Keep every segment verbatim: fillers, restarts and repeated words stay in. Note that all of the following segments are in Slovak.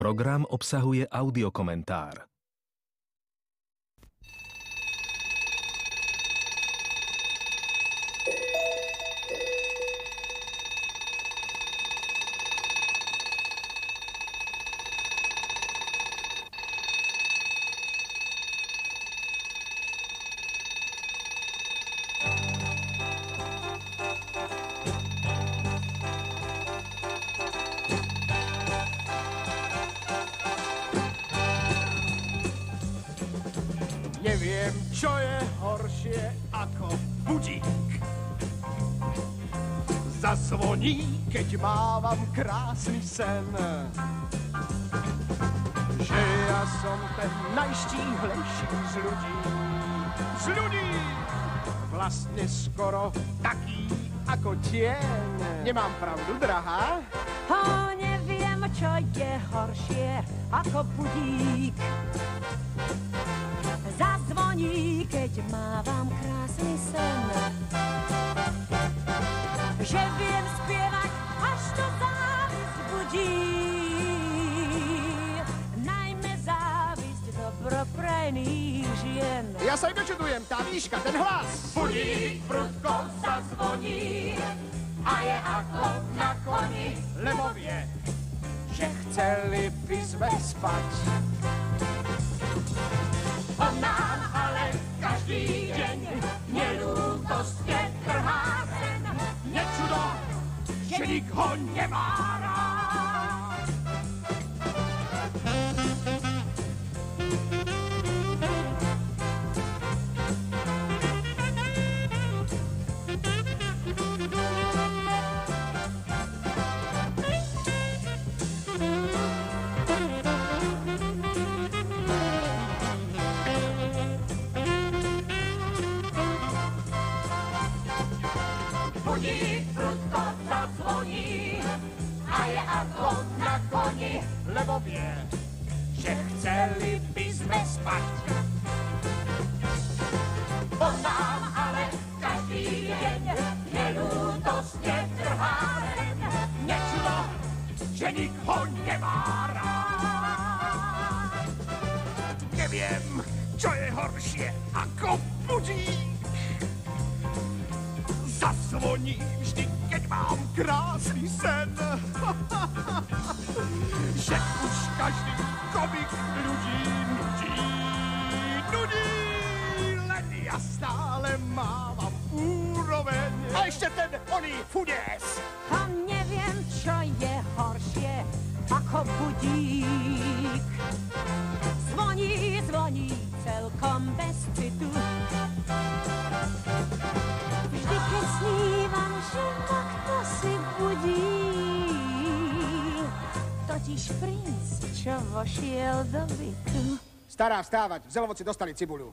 Program obsahuje audiokomentár. Neviem, čo je horšie ako budík. Zazvoní, keď mávam krásny sen. Že ja som ten najštíhlejší z ľudí. Z ľudí! Vlastne skoro taký ako tieň. Nemám pravdu, drahá? O, neviem, čo je horšie ako budík. Zazvoní, keď mávam krásny sen. Že viem spievať, až to závisť budí. Najmä závisť dobroprajných žien. Ja sa iba čudujem, tá výška, ten hlas. Budík prudko zazvoní a je ako na koni, Lebo vie, že chceli by sme spať. on nám ale každý deň nelútostne trhá sen. Nečudo, že nik ho nemá rád. Budík prudko zazvoní a je ako na koni, Lebo vie, že chceli by sme spať. on nám ale každý deň nelútostne trhá sen. Nečudo, že nik ho nemá rád. Neviem, čo je horšie ako budík. Zazvoní vždy, keď mám krásny sen. Že už každý komik ľudí nudí, nudí. Len ja stále mávam úroveň. A ešte ten oný fudes. A neviem, čo je horšie ako budík. Zvoní, zvoní celkom bez citu. Vždy, keď snívam, že ma kto si budí. Totiž princ, čo vošiel do bytu. Stará, vstávať, v Zelovoci dostali cibuľu.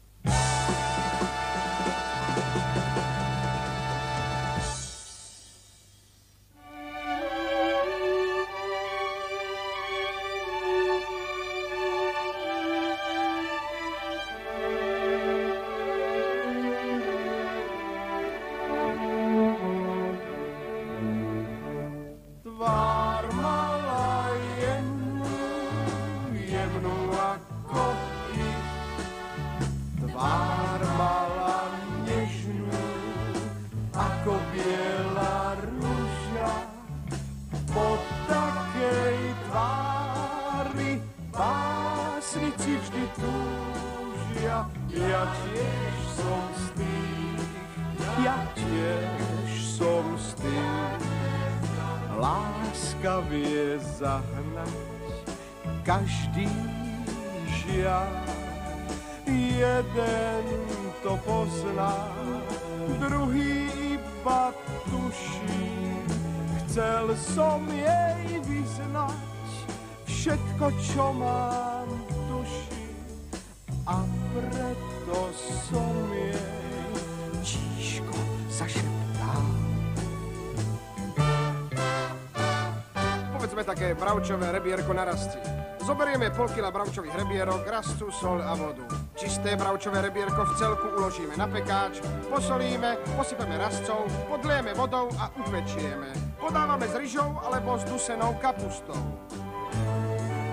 Tvár mala jemnú, jemnú ako ich. Tvár mala nežnú, ako biela rúža. Po takej tvári básnici vždy túžia. Ja tiež som z tých, ja tiež som z tých. Láska vie zahnať každý žiaľ. Jeden to pozná, druhý iba tuší. Chcel som jej vyznať všetko, čo mám v duši. A preto som jej tíško zašeptal. Povedzme také bravčové rebierko na rasti. Zoberieme pol kila bravčových rebierok, rastu, soľ a vodu. Čisté bravčové rebierko v celku uložíme na pekáč, posolíme, posypeme rastcov, podlieme vodou a upečieme. Podávame s ryžou alebo s dusenou kapustou.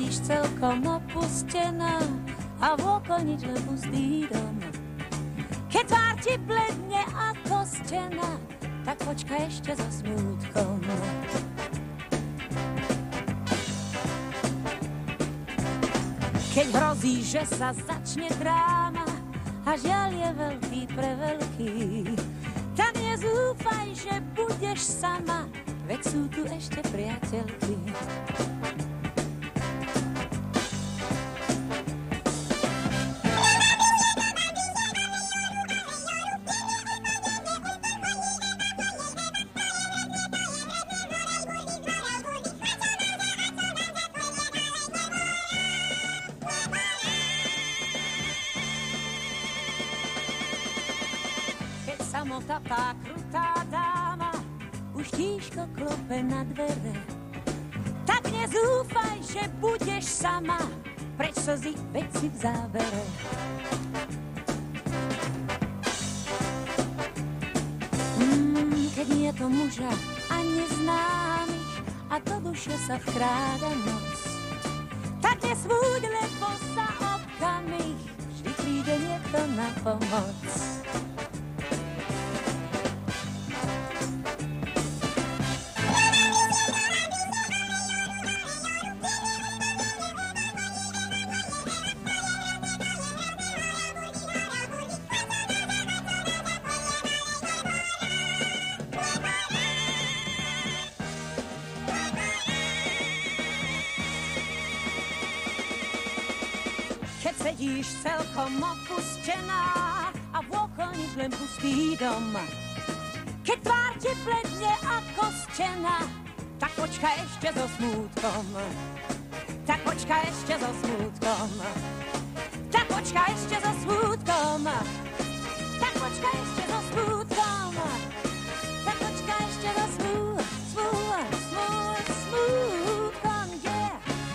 sedíš celkom opustená a vôkol nič, len pustý dom. Keď tvár ti bledne ako stena, tak počkaj ešte so smútkom. Keď hrozí, že sa začne dráma a žiaľ je veľký pre veľký, tak nezúfaj, že budeš sama, veď sú tu ešte priateľky. Samota tá krutá dáma už tížko klope na dvere. Tak nezúfaj, že budeš sama, preč slzy, veď si v závere. Mm, keď nie to muža a neznámych a do duše sa vkráda noc, tak nesvúď, lebo sa okamih vždy príde niekto na pomoc. Keď sedíš celkom opustená a vôkol nič, len pustý dom. Keď tvár ti bledne ako stena, tak počkaj ešte so smútkom. Tak počkaj ešte so smútkom. Tak počkaj ešte so smútkom. Tak počkaj ešte so smútkom. Tak počkaj ešte so smútkom. Smútkom, smútkom, smútkom, yeah.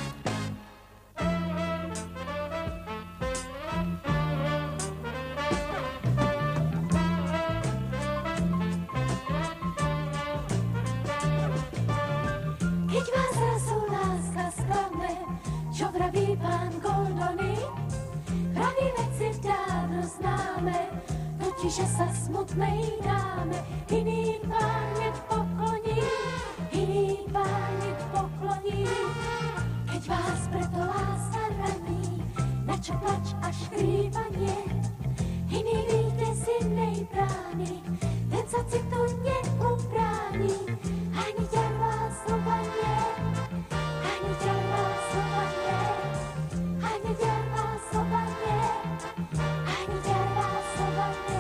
Keď vás zrazu láska sklame, čo vraví pán Goldony, praví veci dávno známe, totiž, že sa smutnej dáme. Iný pán nech pokloní, iný pán nech pokloní. Keď vás preto láska raní, načo plač a škrývanie, iný vyjde z inej brány, ten sa citu neubráni. Ani ďarvá slova nie, ani ďarvá slova nie, ani ďarvá slova nie, ani ďarvá slova nie.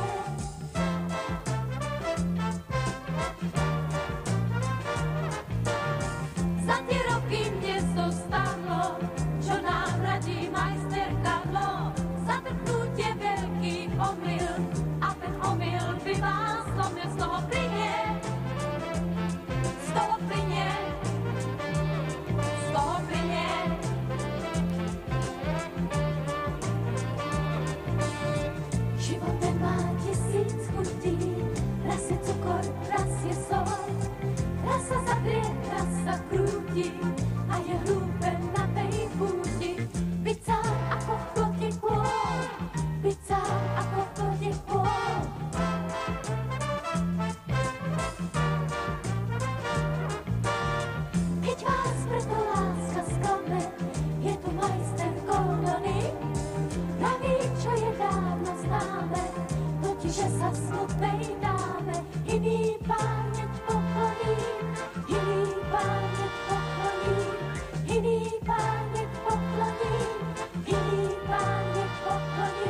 Za tie roky mne zostalo, čo nám radí majster Karlo, zatrknutie veľký omyl, a ten omyl by vás zlomil, z toho plynie. Z toho plynie, z toho plynie. Život nemá tisíc chutí, raz je cukor, raz je sol, raz sa zavrie, raz sa krúti a je hlúpe na tej púti. Byť sám ako v plotne kôl, byť sám ako v plotne kôl. Keď vás preto láska sklame, je tu majster Goldony, praví, čo je dávno známe, totiž, že sa smutnej dáme. Iný pán nech pokloní, iný pán nech pokloní, iný pán nech pokloní, iný pán nech pokloní.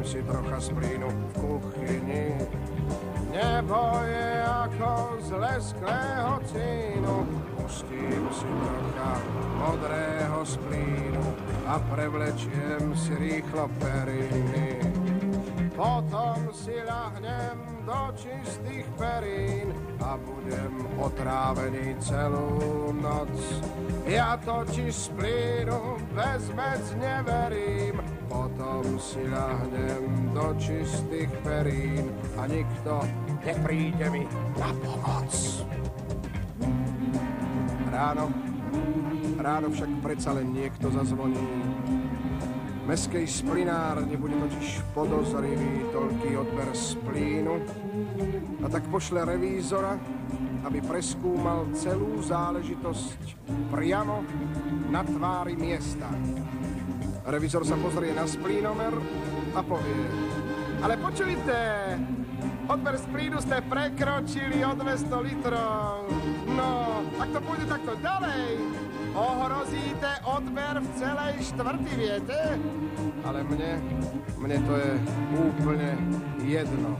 si trocha z plynu v kuchyni. Nebo je ako z lesklého cínu, pustím si trocha modrého z plínu a prevlečiem si rýchlo periny. Potom si ľahnem do čistých perín a budem otrávený celú noc. Ja totiž z plynu bezmec neverím, potom si ľahnem do čistých perín a nikto nepríde mi na pomoc. Ráno, ráno však predsa len niekto zazvoní. Mestskej splinárne bude totiž podozrivý toľký odber z plínu a tak pošle revízora, aby preskúmal celú záležitosť priamo na tvári miesta. Revízor sa pozrie na splínomer a povie: ale počujte, odber z plínu ste prekročili o dvesto litrov. No, ak to pôjde takto ďalej, ohrozíte odber v celej štvrti, viete? Ale mne, mne to je úplne jedno.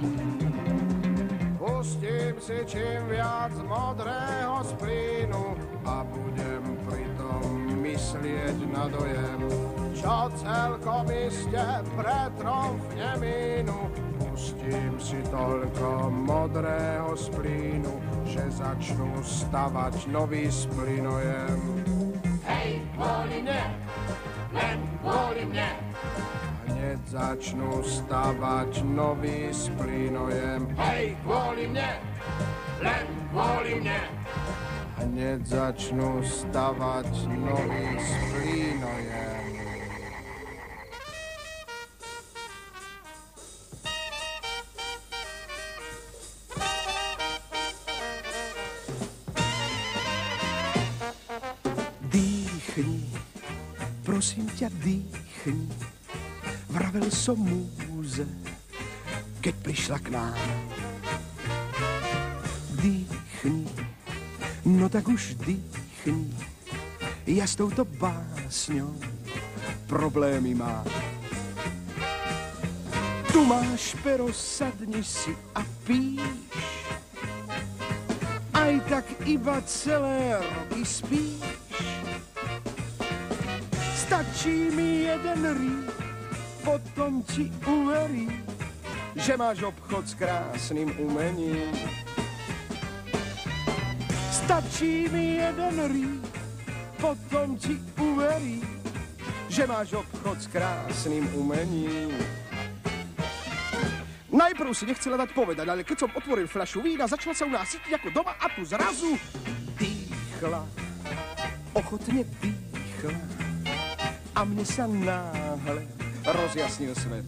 Pustím si čím viac modrého z plynu a budem pritom myslieť na dojem, čo celkom iste pretromfne mínu. Pustím si toľko modrého z plynu, že začnú stavať nový splynojem. Hej, kvôli mne, len kvôli mne. Hneď začnú stavať nový splynojem. Hej, kvôli mne, len kvôli mne. Hneď začnú stavať nový splynojem. Dýchni, prosím ťa, dýchni. Vravel som múze, keď prišla k nám. Dýchni, no tak už dýchni. Ja s touto básňou problémy mám. Tu máš pero, sadni si a píš. Aj tak iba celé roky spíš. Stačí mi jeden rýb, potom ti uverí, že máš obchod s krásnym umením. Stačí mi jeden rýb, potom ti uverí, že máš obchod s krásnym umením. Najprv si nechcela dať povedať, ale keď som otvoril fľašu vína, začala sa u nás cítiť ako doma a tu zrazu dýchla, ochotne dýchla. A mne sa náhle rozjasnil svet.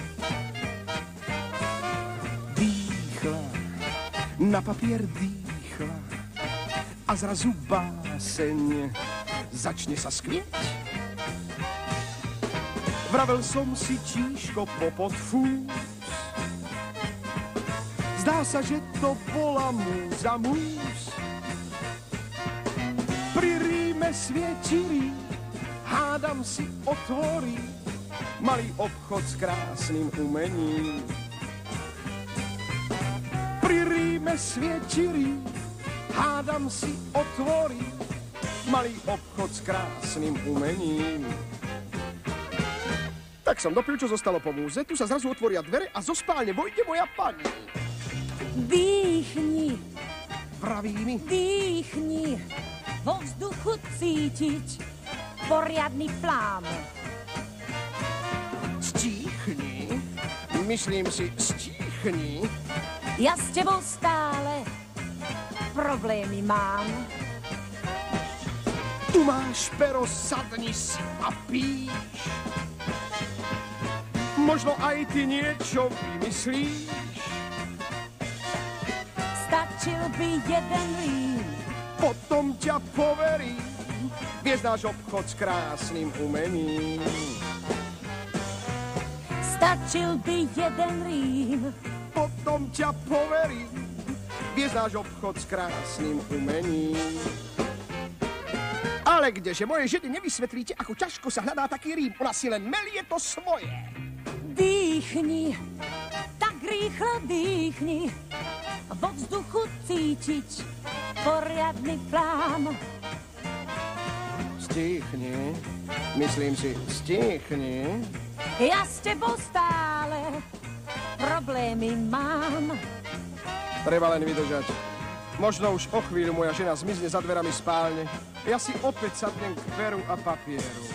Dýchla, na papier dýchla a zrazu báseň začne sa skvieť. Vravel som si tížko popod fús. Zdá sa, že to bola múza múz. Pri Ríme svietili, hádam si otvorí malý obchod s krásnym umením. Pri Ríme svietili, hádam si otvorí malý obchod s krásnym umením. Tak som dopil, čo zostalo po múze, tu sa zrazu otvoria dvere a zo spálne vojde moja pani. Dýchni, Vraví mi, dýchni, vo vzduchu cítiť poriadny plán. stíchni, myslím si, stíchni. Ja s tebou stále problémy mám. Tu máš pero, sadni si a píš. Možno aj ty niečo vymyslíš. Stačil by jeden rým, Potom ťa poverí, vieš náš obchod s krásnym umením. stačil by jeden rým. Potom ťa poverí, vieš náš obchod s krásnym umením. Ale kdeže, moje ženy nevysvetlíte, ako ťažko sa hľadá taký rím. Ona si len melie to svoje. Dých Dýchni, tak rýchlo dýchni, vo vzduchu cítiť poriadny plán. Stíchni, myslím si, stíchni. Ja s tebou stále problémy mám. Treba len vydržať. Možno už o chvíľu moja žena zmizne za dverami spálne. Ja si opäť sadnem k peru a papieru.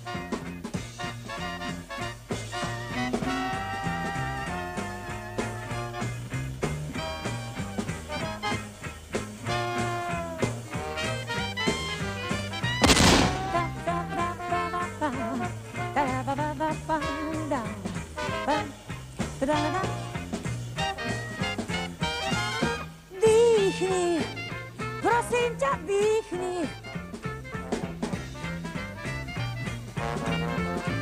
Dýchni, prosím ťa, dýchni.